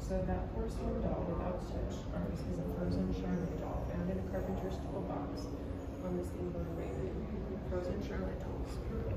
So that porcelain doll without stitch arms is a frozen Charlotte doll found in a carpenter's toolbox on the Steamboat Array. Frozen Charlotte dolls.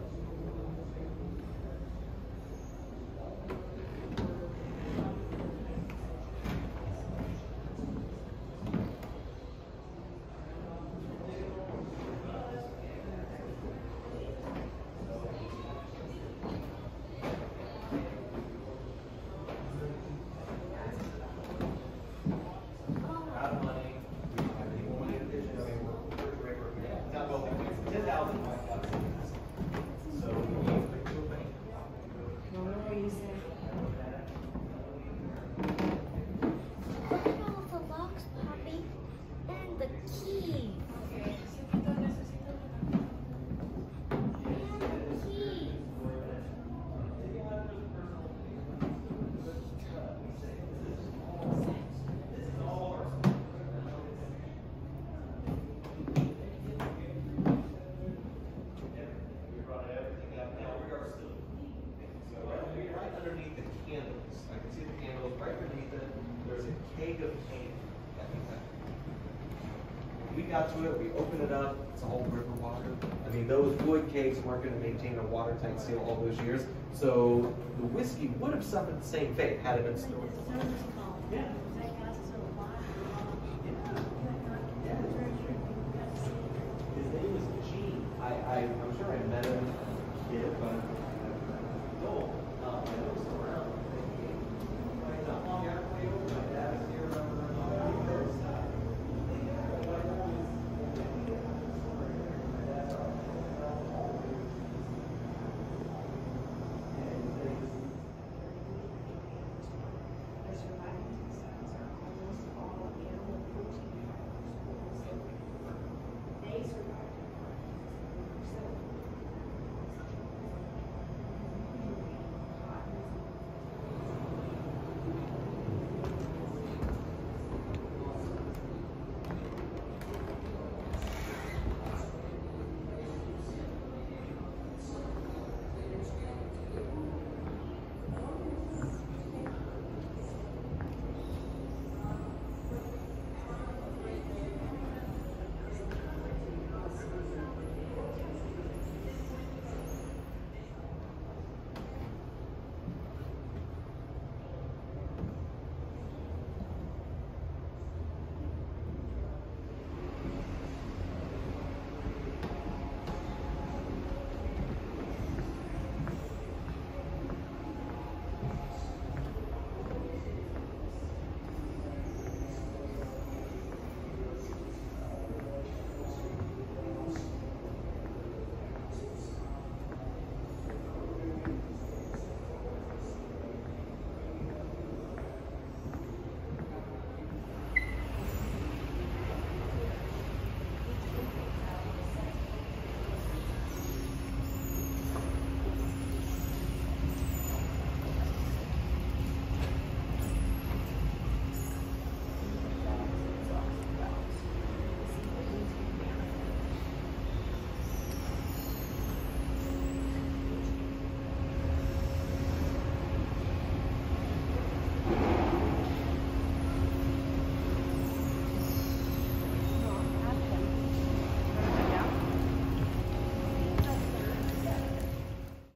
We got to it, we opened it up, it's all river water. I mean, those wood kegs weren't going to maintain a watertight seal all those years, so the whiskey would have suffered the same fate had it been stored. Yeah.